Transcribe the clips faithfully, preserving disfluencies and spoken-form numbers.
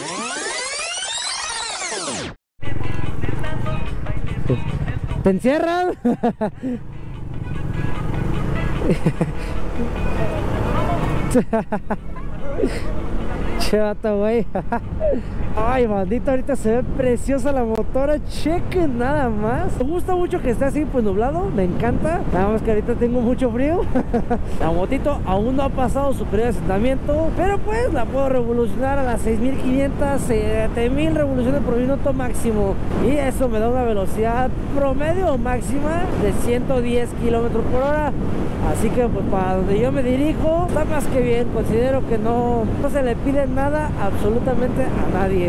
¿Te encierran? Chato, güey. Ay, bandita, ahorita se ve preciosa la motora. Chequen nada más. Me gusta mucho que esté así pues nublado. Me encanta. Nada más que ahorita tengo mucho frío. La motito aún no ha pasado su periodo de asentamiento, pero pues la puedo revolucionar a las seis mil quinientas, siete mil revoluciones por minuto máximo. Y eso me da una velocidad promedio máxima de ciento diez kilómetros por hora. Así que pues para donde yo me dirijo está más que bien. Considero que no, no se le pide nada absolutamente a nadie.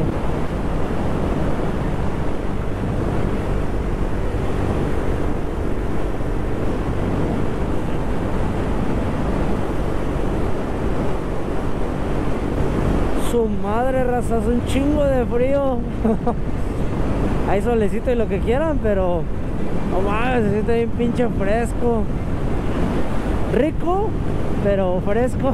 Su madre, raza, es un chingo de frío. Hay solecito y lo que quieran, pero no mames, se siente bien pinche fresco. Rico, pero fresco.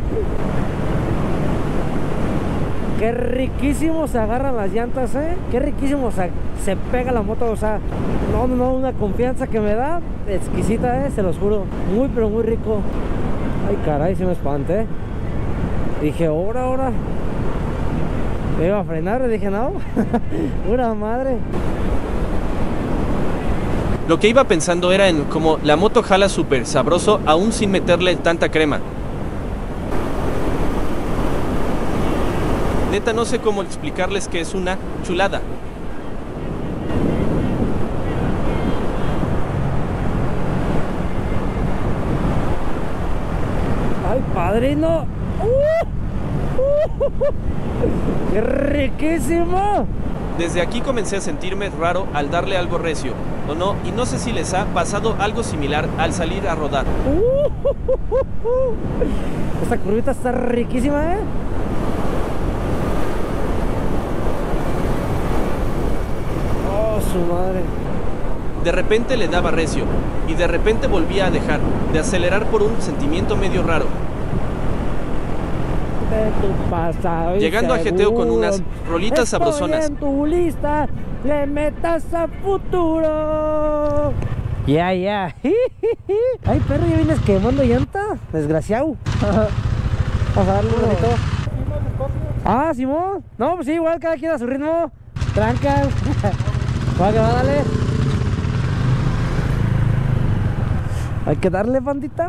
Qué riquísimo se agarran las llantas, eh. Qué riquísimo se, se pega la moto. O sea, no, no, una confianza que me da exquisita, eh, se los juro. Muy, pero muy rico. Ay, caray, se me espanté. Dije, ahora, ahora. Me iba a frenar, dije, no. Pura madre. Lo que iba pensando era en cómo la moto jala súper sabroso aún sin meterle tanta crema. Neta, no sé cómo explicarles que es una chulada. ¡Ay, padrino! ¡Uh! ¡Uh! ¡Qué riquísimo! Desde aquí comencé a sentirme raro al darle algo recio, ¿o no? Y no sé si les ha pasado algo similar al salir a rodar. ¡Uh! Esta curvita está riquísima, ¿eh? Su madre. De repente le daba recio y de repente volvía a dejar de acelerar por un sentimiento medio raro. De tu pasado llegando a Geteo con unas rolitas Estoy sabrosonas. En tu lista, le metas a futuro. Ya, ya. Ay, perro, ya vienes quemando llanta. Desgraciado. Vamos a darle un ratito. Ah, Simón. No, pues sí, igual cada quien a su ritmo. Trancas. Va que va, dale. Hay que darle, bandita.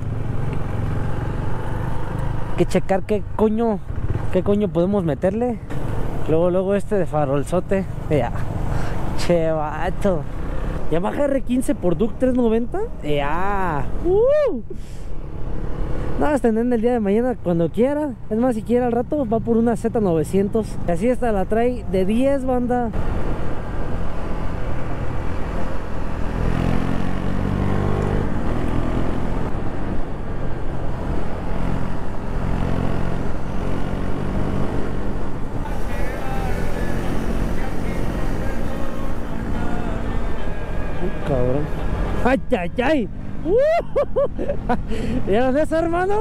Hay que checar qué coño, qué coño podemos meterle. Luego, luego este de farolzote. Ya. Che, vato. Yamaha R quince por Duke trescientos noventa. Ya. Uh. No, hasta en el día de mañana cuando quiera. Es más, si quiere al rato va por una Z novecientos. Y así esta la trae de diez, banda. Cabrón. ¡Ay, ay, ay! Uh, ¿vieron eso, hermano?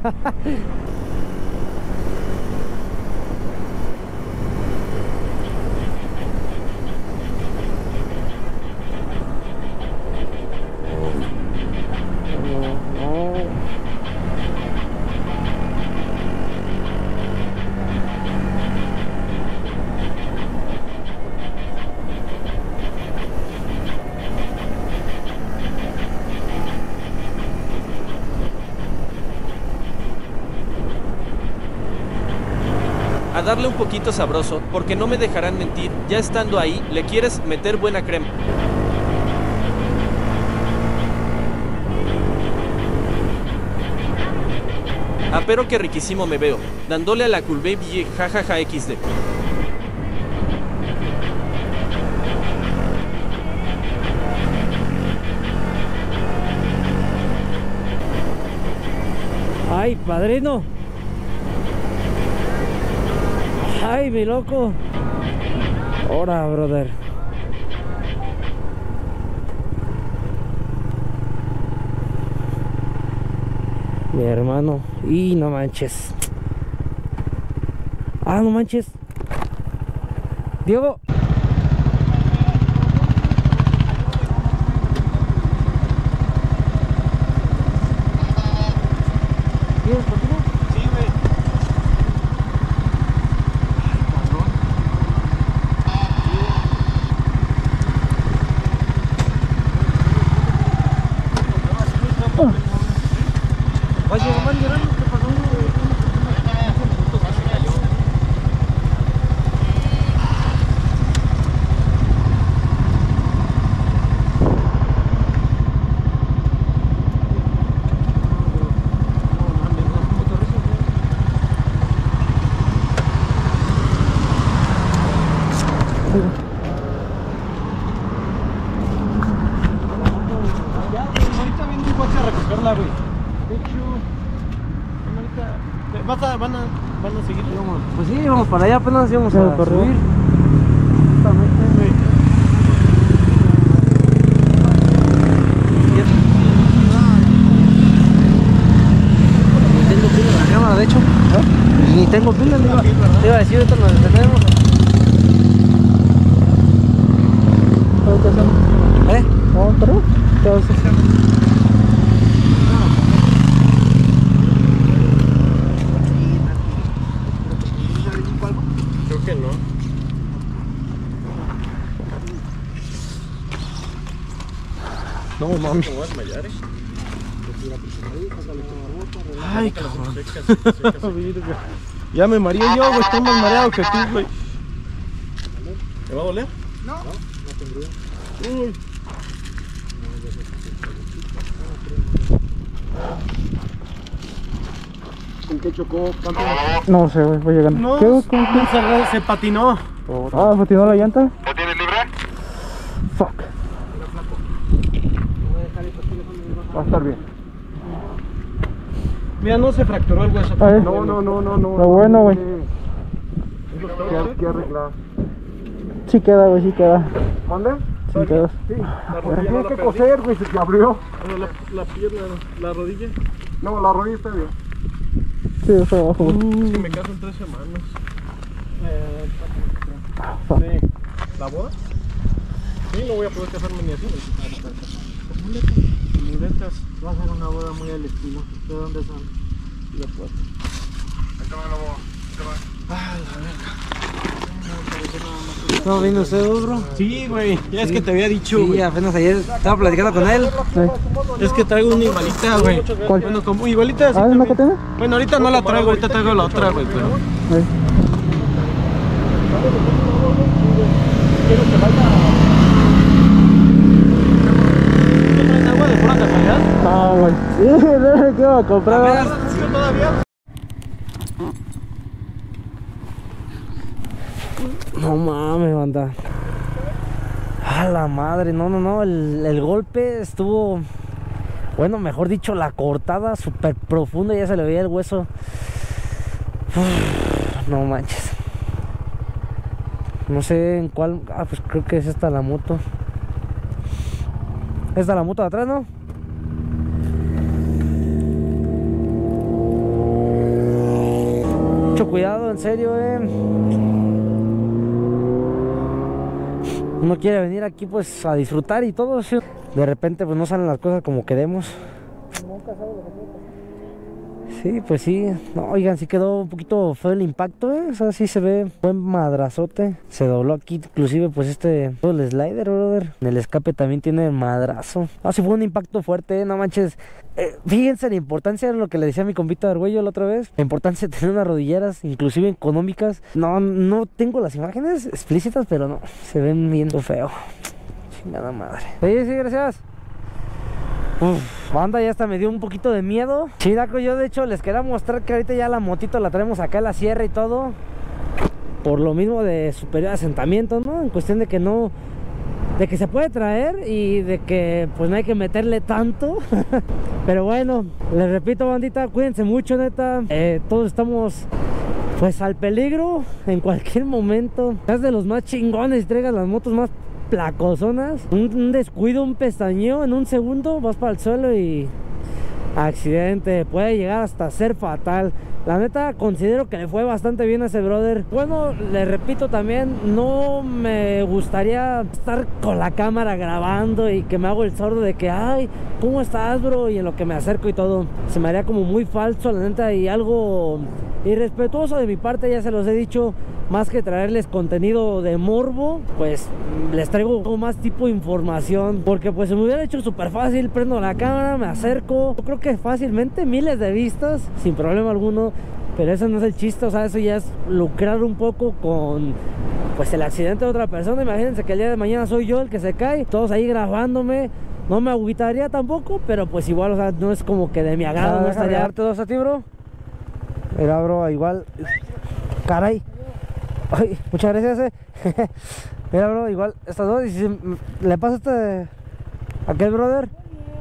A darle un poquito sabroso, porque no me dejarán mentir, ya estando ahí, le quieres meter buena crema. Ah, pero qué riquísimo me veo, dándole a la Cool Baby jajaja equis de. Ay, padrino. Ay, mi loco. Ahora, brother. Mi hermano. Y no manches. Ah, no manches. Diego. ¿Quieres continuar? Sí, güey. Oye, mamá, llorando, ¿qué pasó? Ahorita viene un coche a recogerla, güey. De hecho, ahorita ¿vas a, van, a, van a seguir. Pues sí, vamos para allá, apenas íbamos Sí, a por subir. Ni tengo pila en la cámara, de hecho. ¿Eh? Ni tengo pila, le iba, te iba a decir, ahorita nos detenemos. ¿Qué hacemos? ¿Eh? ¿Vamos para allá? ¿Qué haces? Creo que no. No, mami. Me voy a desmayar, eh. Ay, cabrón. Ya me mareé yo, güey. Estoy más mareado que tú, güey. ¿Te va a doler? No. No tendría. Uy. ¿Con qué chocó? No sé, güey, voy llegando. No, ¿Qué, con qué? se, se patinó. Ah, patinó la llanta. ¿Lo tienes libre? Fuck. Va a estar bien. Mira, no se fracturó el hueso. Ah, ¿eh? No, no, no, no, no. Está bueno, güey. ¿Qué, qué arreglar? Sí queda, güey, sí queda. ¿Mande? Sí queda. Sí, la rodilla no Tienes la que perdí. coser, güey, se te abrió. Bueno, la, la pierna, la rodilla. No, la rodilla está bien. Sí, está abajo, güey. Es que me caso en tres semanas. Eh, Fuck. sí. ¿La boda? Sí, no voy a poder casarme ni así. Muletas. Muletas. Va a ser una boda muy al estilo. ¿De dónde son? La puerta. Ah, la verga. ¿Estamos viendo ustedes, bro? Sí, güey. Ya es que te había dicho, Sí, güey. apenas ayer estaba platicando con él. Sí. Es que traigo una igualita, güey. ¿Cuál? Bueno, como igualita así Ah, ¿es una también. catena? Bueno, ahorita no la traigo, ahorita traigo la otra, güey, pero... Sí. Quiero que vaya... ¿No traes agua de pura casualidad? Ah, güey. Sí, no, ¿qué iba a comprar? ¿Sí, todavía? No mames, banda. A la madre, no, no, no. El, el golpe estuvo. Bueno, mejor dicho, la cortada súper profunda. Ya se le veía el hueso. Uf, no manches. No sé en cuál. Ah, pues creo que es esta la moto. Esta la moto de atrás, ¿no? Mucho cuidado, en serio, eh. Uno quiere venir aquí pues a disfrutar y todo, ¿sí? De repente pues no salen las cosas como queremos. Sí, pues sí. No, oigan, sí quedó un poquito feo el impacto, ¿eh? O sea, sí se ve buen madrazote. Se dobló aquí, inclusive, pues este... todo el slider, brother. En el escape también tiene madrazo. Ah, sí fue un impacto fuerte, ¿eh? No manches. Eh, fíjense la importancia de lo que le decía a mi compita de Argüello la otra vez. La importancia de tener unas rodilleras, inclusive económicas. No, no tengo las imágenes explícitas, pero no. Se ven viendo feo. Chingada madre. Sí, sí, gracias. Uf, banda, ya hasta me dio un poquito de miedo. Chiraco, yo de hecho les quería mostrar que ahorita ya la motito la traemos acá en la sierra y todo. Por lo mismo de superior asentamiento, ¿no? En cuestión de que no... de que se puede traer y de que pues no hay que meterle tanto. Pero bueno, les repito, bandita, cuídense mucho, neta. eh, Todos estamos pues al peligro en cualquier momento. Seas de los más chingones y traigas las motos más placozonas, un, un descuido, un pestañeo en un segundo, vas para el suelo y accidente, puede llegar hasta ser fatal. La neta considero que le fue bastante bien a ese brother. Bueno, le repito también, no me gustaría estar con la cámara grabando y que me hago el sordo de que ay, ¿cómo estás, bro? Y en lo que me acerco y todo, se me haría como muy falso, la neta, y algo irrespetuoso de mi parte, ya se los he dicho. Más que traerles contenido de morbo, pues les traigo como más tipo de información. Porque pues se me hubiera hecho súper fácil, prendo la cámara, me acerco. Yo creo que fácilmente miles de vistas, sin problema alguno. Pero eso no es el chiste, o sea, eso ya es lucrar un poco con pues el accidente de otra persona. Imagínense que el día de mañana soy yo el que se cae, todos ahí grabándome. No me agüitaría tampoco, pero pues igual, o sea, no es como que de mi agrado. Ah, no estaría darte dos a ti, bro. Mira, bro, igual. Caray. Ay, muchas gracias, eh. Mira, bro, igual estas dos. Y si le pasa este a aquel brother.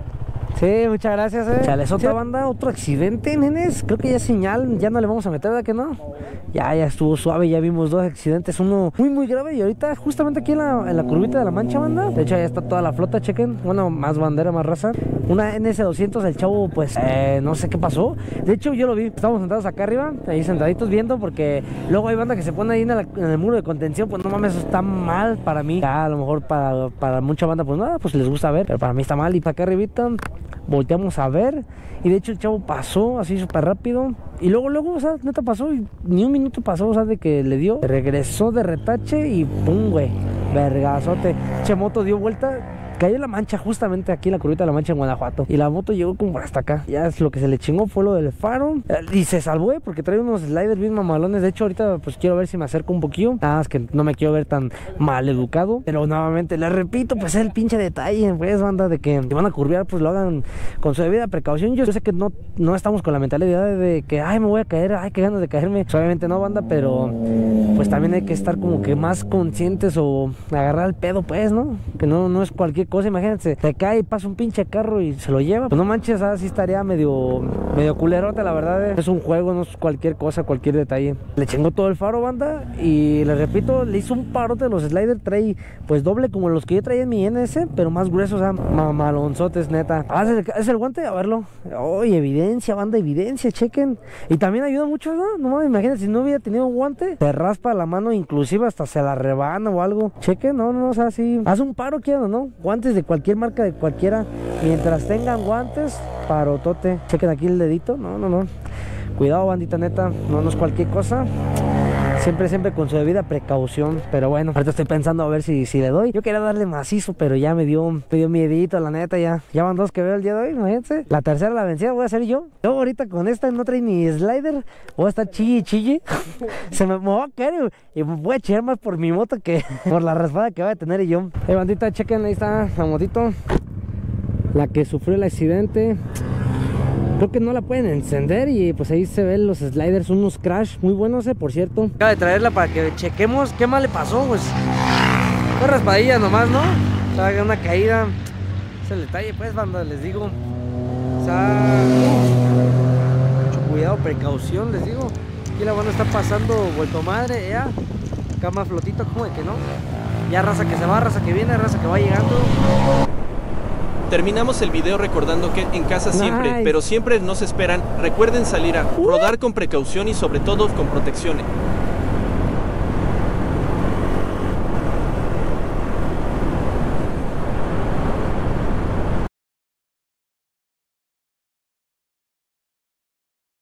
Sí, muchas gracias, eh. Chales, otra banda, otro accidente, nenes. Creo que ya es señal, ya no le vamos a meter, ¿verdad que no? Ya, ya estuvo suave, ya vimos dos accidentes, uno muy, muy grave. Y ahorita, justamente aquí en la, en la curvita de la Mancha, banda. De hecho, ya está toda la flota, chequen. Bueno, más bandera, más raza. Una N S doscientos, el chavo, pues, eh, no sé qué pasó. De hecho, yo lo vi, estábamos sentados acá arriba, ahí sentaditos viendo, porque luego hay banda que se pone ahí en, la, en el muro de contención. Pues no mames, eso está mal para mí. Ya, a lo mejor para, para mucha banda, pues nada, pues les gusta ver. Pero para mí está mal. Y para acá arribita volteamos a ver, y de hecho el chavo pasó así súper rápido, y luego, luego, o sea, neta pasó, y ni un minuto pasó, o sea, de que le dio, regresó de retache, y pum, güey, vergazote, che, moto dio vuelta, cayó en la Mancha, justamente aquí en la curvita de la Mancha en Guanajuato, y la moto llegó como hasta acá. Ya es lo que se le chingó fue lo del faro, y se salvó, ¿eh? Porque trae unos sliders bien mamalones. De hecho, ahorita pues quiero ver si me acerco un poquillo, nada más que no me quiero ver tan mal educado, pero nuevamente les repito, pues es el pinche detalle, pues, banda, de que si van a curvear, pues lo hagan con su debida precaución. Yo sé que no, no estamos con la mentalidad de que, ay, me voy a caer, ay, qué ganas de caerme. Pues, obviamente no, banda, pero pues también hay que estar como que más conscientes o agarrar el pedo, pues, ¿no? Que no, no es cualquier cosa. Imagínense, te cae y pasa un pinche carro y se lo lleva, pues no manches, así estaría medio medio culerote, la verdad, eh. Es un juego, no es cualquier cosa, cualquier detalle. Le chingó todo el faro, banda, y les repito, le hizo un parote de los sliders. Trae pues doble como los que yo traía en mi N S, pero más gruesos, o sea, mamalonzotes, neta. Ah, ¿es el, es el guante? A verlo. Oye, evidencia, banda, evidencia, chequen. Y también ayuda mucho, ¿no? No mames, imagínense, si no hubiera tenido un guante, te raspa la mano, inclusive hasta se la rebana o algo. Chequen, no, no, o sea, sí. Haz un paro, quiero, ¿no? Guantes de cualquier marca, de cualquiera, mientras tengan guantes, parotote. Chequen aquí el dedito, no, no, no. Cuidado, bandita, neta, no, no es cualquier cosa. Siempre, siempre con su debida precaución. Pero bueno, ahorita estoy pensando a ver si, si le doy. Yo quería darle macizo, pero ya me dio, me dio miedito, la neta, ya. Ya van dos que veo el día de hoy, imagínense. La tercera, la vencida, voy a hacer yo. Yo ahorita con esta no trae ni slider. Voy a estar chille, chille. Se me, me va a caer y voy a chillar más por mi moto que por la raspada que voy a tener y yo. Eh, bandita, chequen, ahí está la motito, la que sufrió el accidente. Creo que no la pueden encender y pues ahí se ven los sliders, unos crash muy buenos, eh, por cierto. Acaba de traerla para que chequemos qué mal le pasó, pues una raspadilla nomás, ¿no? O sea, una caída. Es el detalle, pues, banda, les digo. O sea, mucho cuidado, precaución, les digo. Aquí la banda está pasando vuelto madre, ya. Acá más flotito, como de que no. Ya raza que se va, raza que viene, raza que va llegando. Terminamos el video recordando que en casa siempre, Nice. pero siempre nos esperan. Recuerden salir a rodar con precaución y sobre todo con protección.